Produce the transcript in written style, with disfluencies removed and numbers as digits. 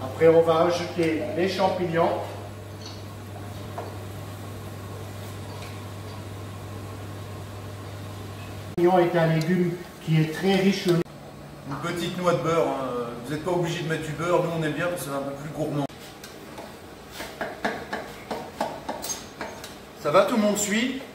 Après, on va rajouter les champignons. Le champignon est un légume qui est très riche. Une petite noix de beurre, hein. Vous n'êtes pas obligé de mettre du beurre, nous on aime bien parce que c'est un peu plus gourmand. Ça va, tout le monde suit?